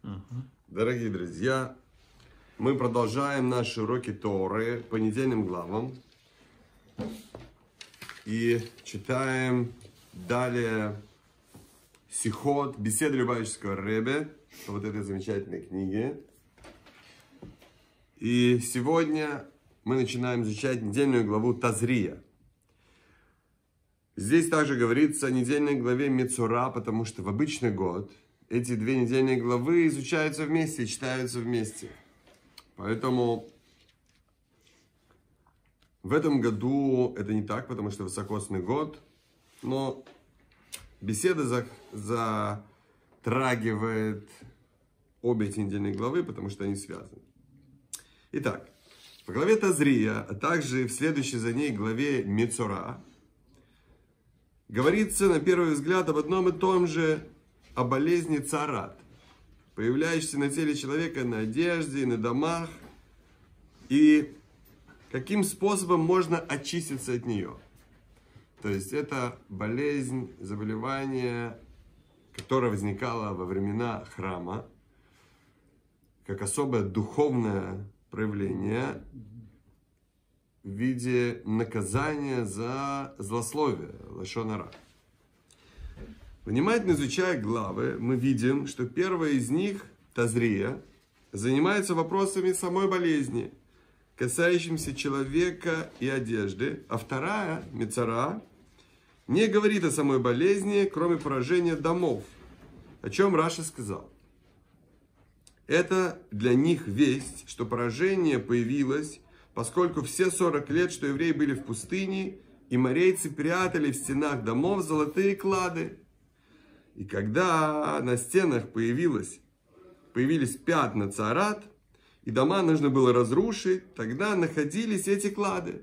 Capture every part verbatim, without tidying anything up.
Дорогие друзья, мы продолжаем наши уроки Торы по недельным главам и читаем далее Сихот, беседы Любавического Ребе, по вот этой замечательной книге. И сегодня мы начинаем изучать недельную главу Тазрия. Здесь также говорится о недельной главе Мецура, потому что в обычный год эти две недельные главы изучаются вместе и читаются вместе. Поэтому в этом году это не так, потому что высокосный год, но беседа затрагивает обе эти недельные главы, потому что они связаны. Итак, в главе Тазрия, а также в следующей за ней главе Мецура говорится на первый взгляд об одном и том же, о болезни царат, появляющейся на теле человека, на одежде и на домах, и каким способом можно очиститься от нее. То есть это болезнь, заболевание, которое возникало во времена храма, как особое духовное проявление в виде наказания за злословие, лашон ара. Внимательно изучая главы, мы видим, что первая из них, Тазрия, занимается вопросами самой болезни, касающимся человека и одежды, а вторая, Мецура, не говорит о самой болезни, кроме поражения домов, о чем Раши сказал. Это для них весть, что поражение появилось, поскольку все сорок лет, что евреи были в пустыне, и морейцы прятали в стенах домов золотые клады. И когда на стенах появилось, появились пятна царат, и дома нужно было разрушить, тогда находились эти клады.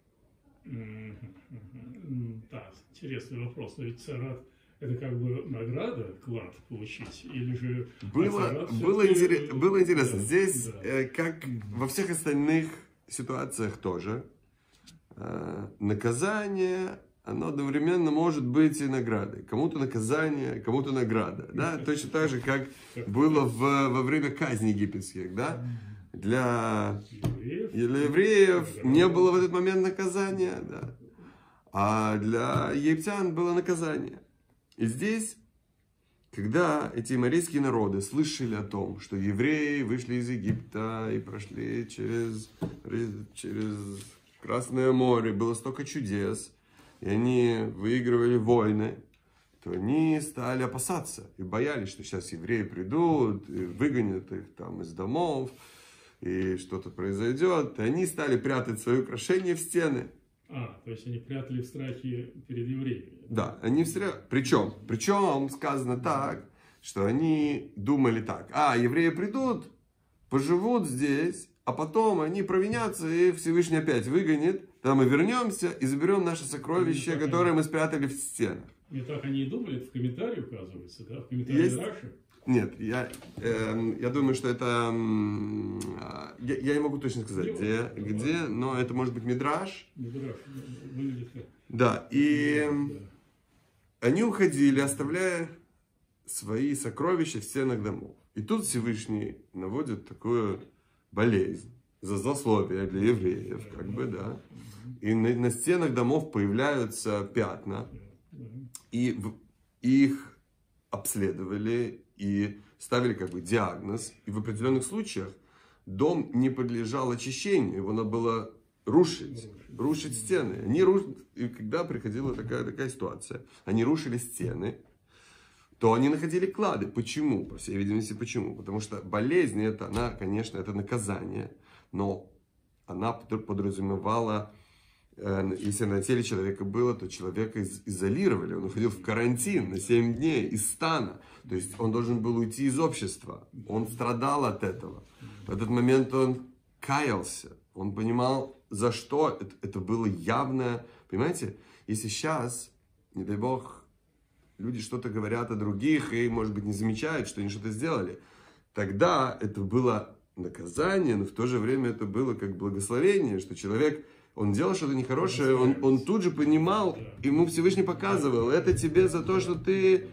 Да, интересный вопрос. Но ведь царат — это как бы награда, клад получить, или же... Было, было, интерес, было интересно. Да, здесь, да. Э, как во всех остальных ситуациях тоже, э, наказание... оно одновременно может быть и наградой. Кому-то наказание, кому-то награда. Да? Точно так же, как было в, во время казни египетских. Да? Для, для евреев не было в этот момент наказания, да? А для египтян было наказание. И здесь, когда эти аморейские народы слышали о том, что евреи вышли из Египта и прошли через, через Красное море, было столько чудес, и они выигрывали войны, то они стали опасаться и боялись, что сейчас евреи придут, и выгонят их там из домов, и что-то произойдет. И они стали прятать свои украшения в стены. А, то есть они прятали в страхе перед евреями. Да, они в страхе. Причем, причем сказано так, что они думали так: а, евреи придут, поживут здесь, а потом они провинятся, и Всевышний опять выгонит. Тогда мы вернемся и заберем наши сокровища, которые мы спрятали в стенах. Не так они и думали, это в комментарии указывается, да? В комментарии Есть... Раши? Нет, я, э, я думаю, что это... Э, я, я не могу точно сказать, не где, вот, где, да. Но это может быть Мидраш. Мидраш, выглядит как... Да, и да. Они уходили, оставляя свои сокровища в стенах домов. И тут Всевышний наводит такую болезнь за злословие для евреев, как бы, да. И на, на стенах домов появляются пятна, и в, их обследовали и ставили как бы диагноз. И в определенных случаях дом не подлежал очищению, его надо было рушить, рушить стены. Они руш... И когда приходила такая, такая ситуация, они рушили стены, то они находили клады. Почему? По всей видимости, почему? Потому что болезнь, это, она, конечно, это наказание, но она подразумевала, э, если на теле человека было, то человека из изолировали, он уходил в карантин на семь дней из стана, то есть он должен был уйти из общества, он страдал от этого. В этот момент он каялся, он понимал, за что это, это было явное, понимаете, если сейчас, не дай бог, люди что-то говорят о других и, может быть, не замечают, что они что-то сделали, тогда это было наказание, но в то же время это было как благословение, что человек, он делал что-то нехорошее, он, он тут же понимал, ему Всевышний показывал, это тебе за то, что ты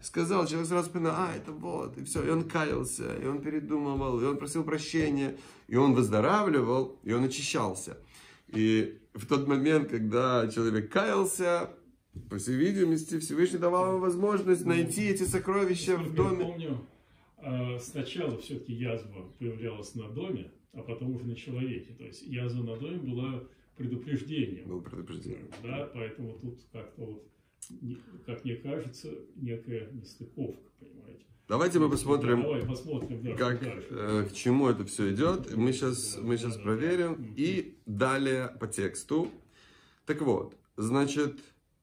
сказал, человек сразу понял, а, это вот, и все, и он каялся, и он передумывал, и он просил прощения, и он выздоравливал, и он очищался. И в тот момент, когда человек каялся, по всей видимости, Всевышний давал ему возможность найти эти сокровища в доме. Я помню, сначала все-таки язва появлялась на доме, а потом уже на человеке. То есть язва на доме была предупреждением. Было предупреждение. Да, поэтому тут как-то вот, как мне кажется, некая нестыковка, понимаете. Давайте мы посмотрим, да, давай посмотрим да, как, э, к чему это все идет. Мы сейчас, мы сейчас да, проверим. Да. И далее по тексту. Так вот, значит,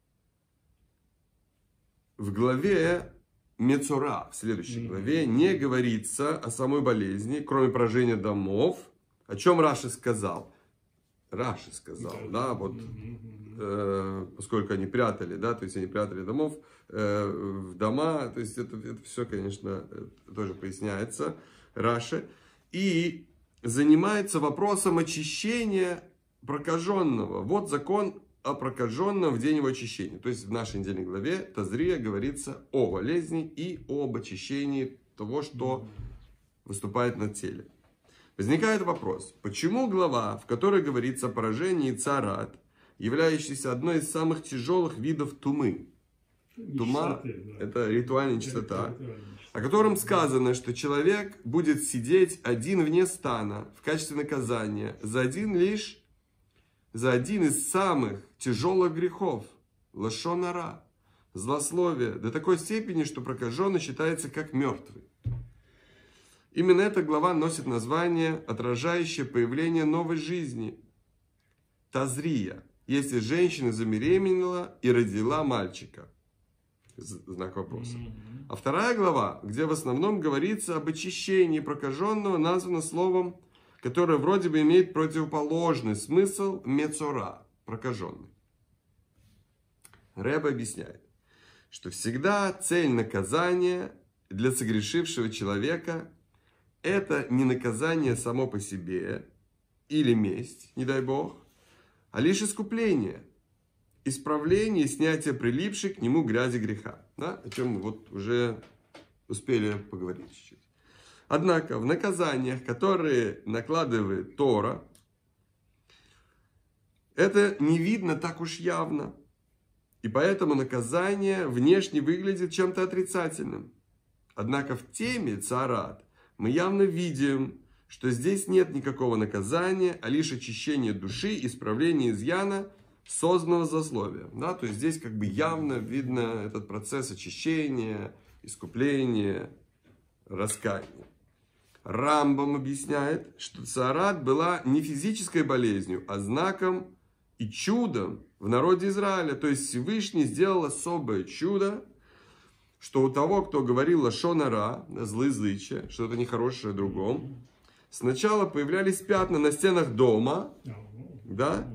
в главе Мецора, в следующей главе, не говорится о самой болезни, кроме поражения домов. О чем Раши сказал? Раши сказал, да, вот, э, поскольку они прятали, да, то есть они прятали домов э, в дома, то есть это, это все, конечно, тоже поясняется Раши. И занимается вопросом очищения прокаженного. Вот закон о прокаженном в день его очищения. То есть в нашей недельной главе Тазрия говорится о болезни и об очищении того, что выступает на теле. Возникает вопрос, почему глава, в которой говорится о поражении царат, являющейся одной из самых тяжелых видов тумы? Тума – это ритуальная нечистота, о котором сказано, что человек будет сидеть один вне стана в качестве наказания за один лишь, за один из самых тяжелых грехов – лашон ара, злословие, до такой степени, что прокаженный считается как мертвый. Именно эта глава носит название, отражающее появление новой жизни. Тазрия. Если женщина забеременела и родила мальчика. Знак вопроса. А вторая глава, где в основном говорится об очищении прокаженного, названа словом, которое вроде бы имеет противоположный смысл мецора. Прокаженный. Рэб объясняет, что всегда цель наказания для согрешившего человека – это не наказание само по себе или месть, не дай Бог, а лишь искупление, исправление и снятие прилипшей к нему грязи греха. Да? О чем мы вот уже успели поговорить чуть-чуть. Однако в наказаниях, которые накладывает Тора, это не видно так уж явно. И поэтому наказание внешне выглядит чем-то отрицательным. Однако в теме царат мы явно видим, что здесь нет никакого наказания, а лишь очищение души, исправление изъяна, созданного злословия. Да? То есть здесь как бы явно видно этот процесс очищения, искупления, раскаяния. Рамбам объясняет, что царат была не физической болезнью, а знаком и чудом в народе Израиля. То есть Всевышний сделал особое чудо, что у того, кто говорил лашон ара, злоязычие, что-то нехорошее другом, сначала появлялись пятна на стенах дома, да,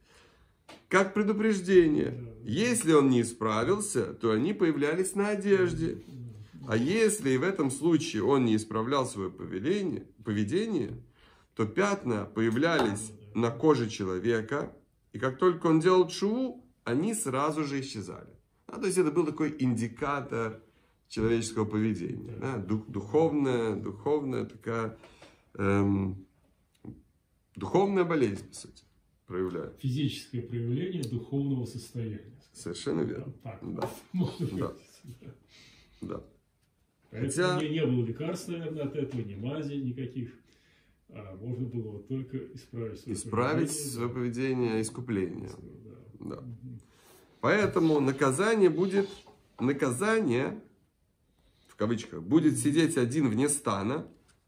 как предупреждение. Если он не исправился, то они появлялись на одежде. А если и в этом случае он не исправлял свое поведение, поведение, то пятна появлялись на коже человека, и как только он делал тшуву, они сразу же исчезали. А, то есть это был такой индикатор человеческого поведения. Да? Дух, духовная, духовная такая, эм, духовная болезнь, по сути, проявляет. Физическое проявление духовного состояния. Совершенно верно. Так, да. Да. Да. Хотя... Не, не было лекарств, наверное, от этого, ни мази никаких. А можно было вот только исправить свое исправить поведение. свое да. поведение, искупление. Да. Да. Угу. Поэтому наказание будет, наказание, в кавычках, будет сидеть один вне стана,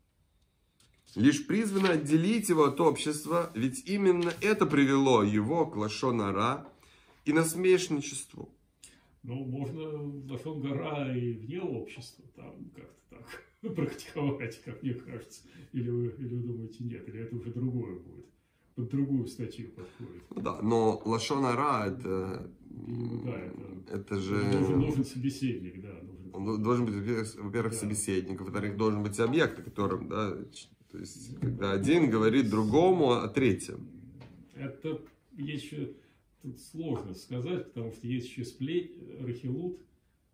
лишь призвано отделить его от общества, ведь именно это привело его к лашон ара и насмешничеству. Ну, можно лашон гара и вне общества, там как-то так практиковать, как мне кажется. Или вы, или вы думаете, нет, или это уже другое будет. Под другую статью подходит. Ну да, но лашон ара это, ну, да, это, это же... Нужен, нужен собеседник, да. Нужен... Он должен быть, во-первых, да. собеседник, во-вторых, должен быть объект, о котором, да, то есть, когда один говорит другому о третьем. Это есть еще, тут сложно сказать, потому что есть еще сплеть, рахилут,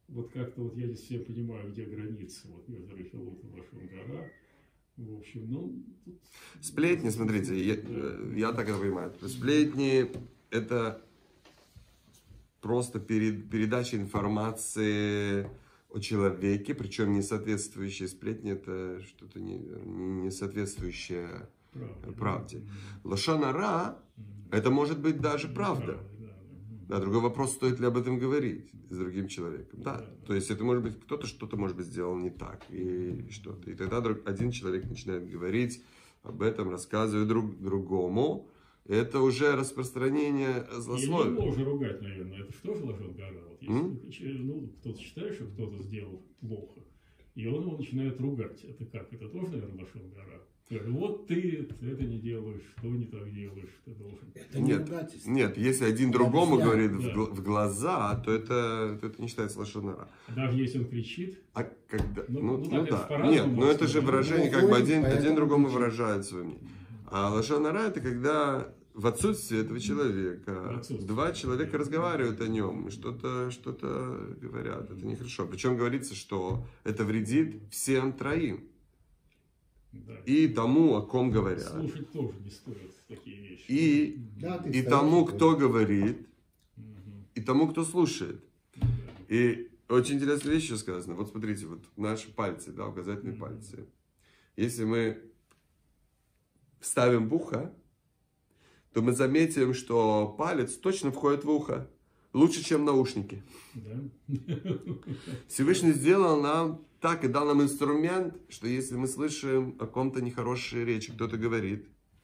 вот как-то вот я не все понимаю, где граница вот между Рахилут и Лашон гара. В общем, ну... Тут... Сплетни, смотрите, я, я так это понимаю. Сплетни – это просто перед, передача информации о человеке, причем не соответствующие сплетни – это что-то не, не соответствующее правде. правде. Лашон ара – это может быть даже правда. Да, другой вопрос, стоит ли об этом говорить с другим человеком. Да, то есть это может быть, кто-то что-то, может быть, сделал не так, и что-то. И тогда друг, один человек начинает говорить об этом, рассказывая друг другому. Это уже распространение злословия. Я не могу ругать, наверное, это что же Лашон гара? Вот если ну, кто-то считает, что кто-то сделал плохо, и он его начинает ругать. Это как? Это тоже, наверное, Лашон гара? Вот ты, ты это не делаешь, что не так делаешь, ты должен. Это не нет, ругательство. Нет, если один другому да, говорит да. в, в глаза, то это, то это не считается лашон ара. Даже если он кричит. А когда? Ну, Ну, ну, ну так, да. Нет, но это же выражение, ну, как бы один, поэтому один другому кричит. выражает свое мнение. А лашон ара это когда в отсутствии этого человека отсутствии. два человека разговаривают о нем, и что-то что-то говорят. Это нехорошо. Причем говорится, что это вредит всем троим. Да. И тому, о ком говорят. Слушать тоже не стоит такие вещи. И, Да, ты и стоишь, тому, и кто говоришь. говорит, Мгм. и тому, кто слушает. Да. И очень интересная вещь еще сказана. Вот смотрите, вот наши пальцы, да, указательные Мгм. пальцы. Если мы вставим в ухо, то мы заметим, что палец точно входит в ухо. Лучше, чем наушники. Да? Всевышний сделал нам так и дал нам инструмент, что если мы слышим о ком-то нехорошей речи, кто-то говорит,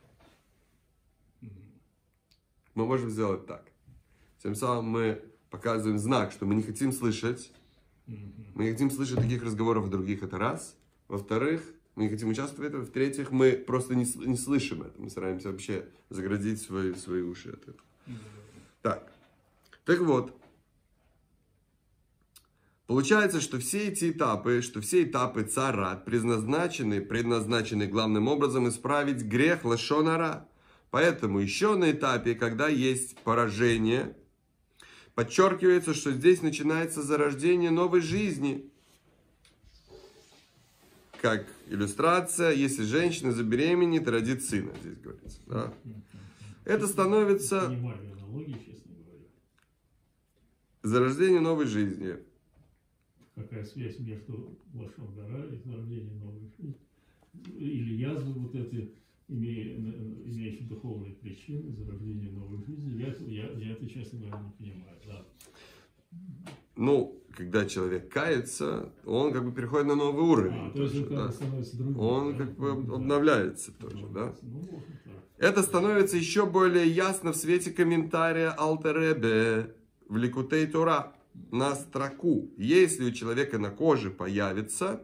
мы можем сделать так. Тем самым мы показываем знак, что мы не хотим слышать. Мы не хотим слышать таких разговоров о других, это раз. Во-вторых, мы не хотим участвовать в этом. В-третьих, мы просто не, не слышим это. Мы стараемся вообще заградить свои, свои уши от этого. Так. Так вот. Получается, что все эти этапы, что все этапы царат предназначены, предназначены главным образом исправить грех лашон ара. Поэтому еще на этапе, когда есть поражение, подчеркивается, что здесь начинается зарождение новой жизни. Как иллюстрация, если женщина забеременеет, родит сына, здесь говорится. Да? Это становится Понимаю аналогии, честно говоря. зарождение новой жизни. Какая связь между лашон гара и зарождением новой жизни? Или язвы вот эти, имея, имеющие духовные причины, зарождение новой жизни, я, я, я это, честно говоря, не понимаю. Да. Ну, когда человек кается, он как бы переходит на новый уровень. А, то есть тоже, он как да. бы становится другим. Он да? как бы Да. обновляется тоже, да? Ну, можно так. Это становится еще более ясно в свете комментария Алтер Ребе в Ликутей Тора на строку. Если у человека на коже появится,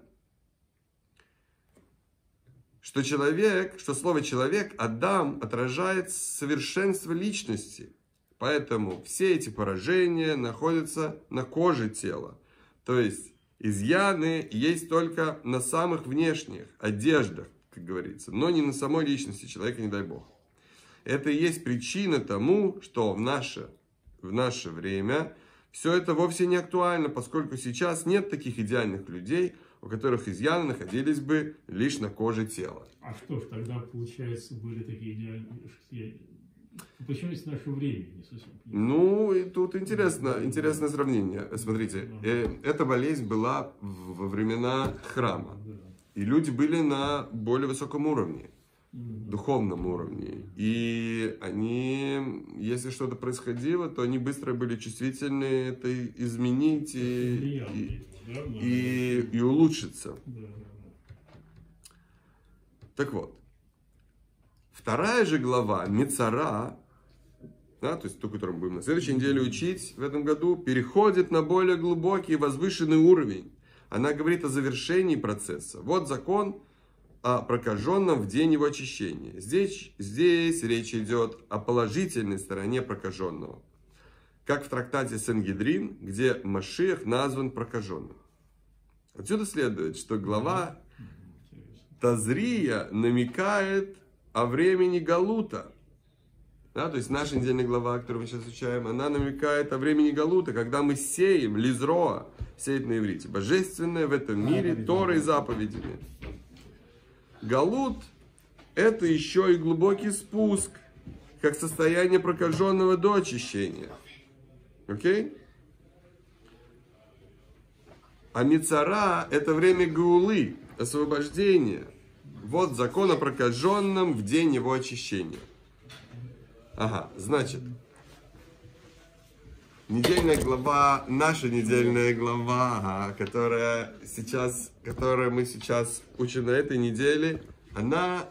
что человек, что слово человек, Адам, отражает совершенство личности. Поэтому все эти поражения находятся на коже тела. То есть изъяны есть только на самых внешних одеждах, как говорится, но не на самой личности человека, не дай бог. Это и есть причина тому, что в наше, в наше время все это вовсе не актуально, поскольку сейчас нет таких идеальных людей, у которых изъяны находились бы лишь на коже тела. А что ж, тогда, получается, были такие идеальные... Почему из нашего времени, не совсем понимаю. Ну, и тут интересно, интересное сравнение. Смотрите, э, эта болезнь была в- во времена храма. Да. И люди были на более высоком уровне, Мгм. духовном уровне. И они, если что-то происходило, то они быстро были чувствительны это изменить и, Влияло, и, видимо, да, на- и, и улучшиться. Да, да, да. Так вот, вторая же глава, Мицара, да, то есть ту, которую мы будем на следующей неделе учить в этом году, переходит на более глубокий, возвышенный уровень. Она говорит о завершении процесса. Вот закон о прокаженном в день его очищения. Здесь, здесь речь идет о положительной стороне прокаженного. Как в трактате Сангедрин, где Машиах назван прокаженным. Отсюда следует, что глава Интересно. Тазрия намекает о времени Галута. Да, то есть наша недельная глава, которую мы сейчас изучаем, она намекает о времени Галута, когда мы сеем, лизроа, сеять на иврите, божественное в этом мире, Торой и заповедями. Галут – это еще и глубокий спуск, как состояние прокаженного до очищения. Окей? А Мицара – это время Гаулы, освобождения. Вот закон о прокаженном в день его очищения. Ага, значит, недельная глава, наша недельная глава, которая сейчас, которую мы сейчас учим на этой неделе, она,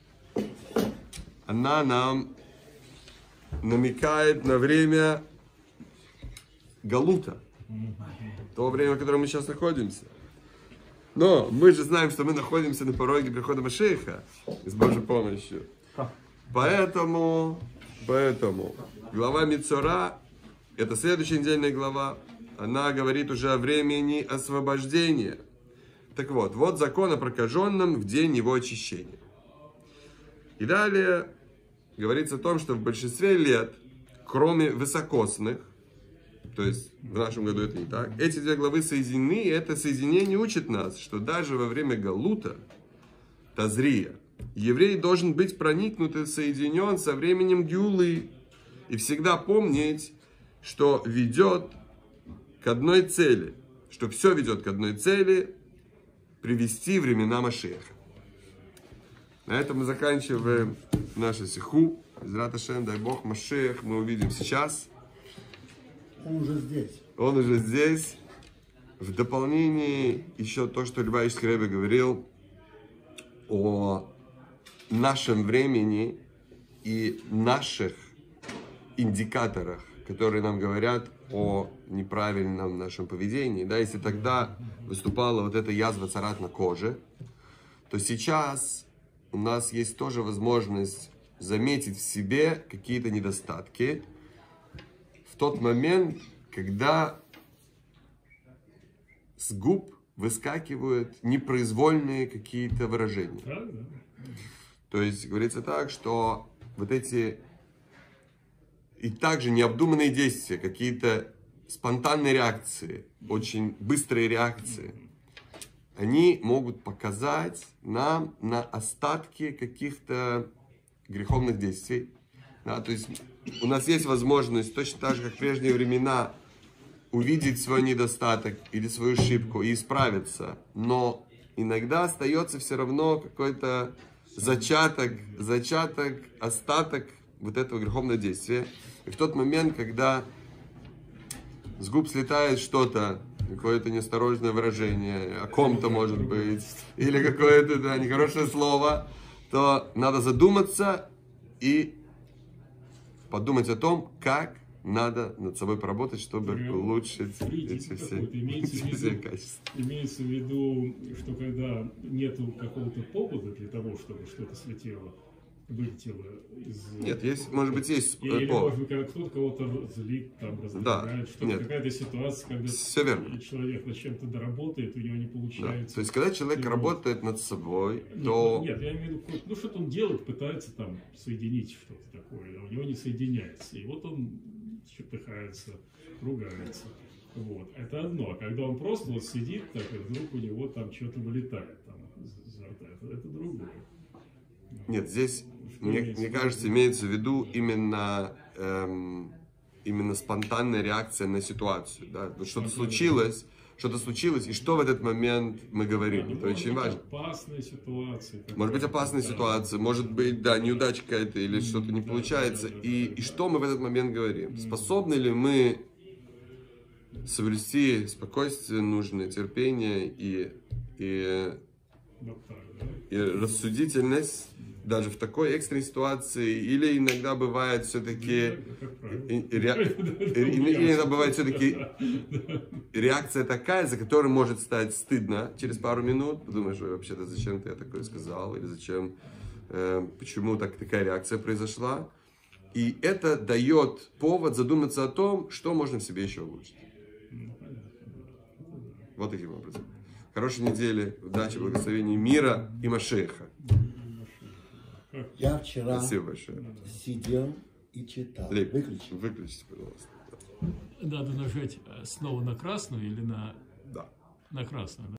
она нам намекает на время Галута, то время, в котором мы сейчас находимся. Но мы же знаем, что мы находимся на пороге прихода Машиаха с Божьей помощью. Поэтому, поэтому глава Мицора, это следующая недельная глава, она говорит уже о времени освобождения. Так вот, вот закон о прокаженном в день его очищения. И далее говорится о том, что в большинстве лет, кроме высокосных, то есть в нашем году это не так, эти две главы соединены, и это соединение учит нас, что даже во время Галута, Тазрия, еврей должен быть проникнут и соединен со временем Геулы, и всегда помнить, что ведет к одной цели, что все ведет к одной цели, привести времена Машиаха. На этом мы заканчиваем нашу сиху. Израт Ашем, дай Бог, Машиах мы увидим сейчас. Он уже здесь. Он уже здесь. В дополнение еще то, что Любавичский Ребе говорил о нашем времени и наших индикаторах, которые нам говорят о неправильном нашем поведении. Да, если тогда выступала вот эта язва царат на коже, то сейчас у нас есть тоже возможность заметить в себе какие-то недостатки в тот момент, когда с губ выскакивают непроизвольные какие-то выражения. То есть говорится так, что вот эти и также необдуманные действия, какие-то спонтанные реакции, очень быстрые реакции, они могут показать нам на остатки каких-то греховных действий. Да, то есть у нас есть возможность, точно так же, как в прежние времена, увидеть свой недостаток или свою ошибку и исправиться. Но иногда остается все равно какой-то зачаток, зачаток, остаток вот этого греховного действия. И в тот момент, когда с губ слетает что-то, какое-то неосторожное выражение, о ком-то может быть, или какое-то да, нехорошее слово, то надо задуматься и подумать о том, как надо над собой поработать, чтобы улучшить эти все, эти все качества. Имеется в виду, что когда нету какого-то повода для того, чтобы что-то слетело, вылетело из... Нет, есть, может быть, есть или, повод. может быть, когда кто-то кого-то злит, там, раздражает, да, что-то, какая-то ситуация, когда все верно. Человек над чем-то доработает, у него не получается. Да. То есть, когда человек и работает над собой, нет, то... Нет, я имею в виду, ну, что-то он делает, пытается там соединить что-то такое, а у него не соединяется. И вот он чертыхается, ругается. Вот. Это одно. А когда он просто вот сидит, так, и вдруг у него там что-то вылетает там, изо рта, это, это другое. Нет, здесь, мне, мне кажется, имеется в виду именно, эм, именно спонтанная реакция на ситуацию. Да? Вот что-то случилось, что-то случилось, и что в этот момент мы говорим. Это очень важно. Опасная ситуация. Может быть опасная да. ситуация, может быть, да, неудача какая-то или что-то не да, получается. Да, да, да, и, да. и что мы в этот момент говорим? Способны ли мы соблюсти спокойствие, нужное терпение и, и, и рассудительность даже в такой экстренной ситуации, или иногда бывает все-таки иногда бывает все-таки реакция такая, за которой может стать стыдно через пару минут. Подумаешь, вообще-то зачем ты я такое сказал, или зачем, э, почему так, такая реакция произошла. И это дает повод задуматься о том, что можно в себе еще улучшить. Вот таким образом. Хорошей недели, удачи, благословения мира и Машиаха. Я вчера Спасибо большое. сидел и читал. Лейб, Выключи. выключите, пожалуйста. Надо нажать снова на красную или на, Да. на красную.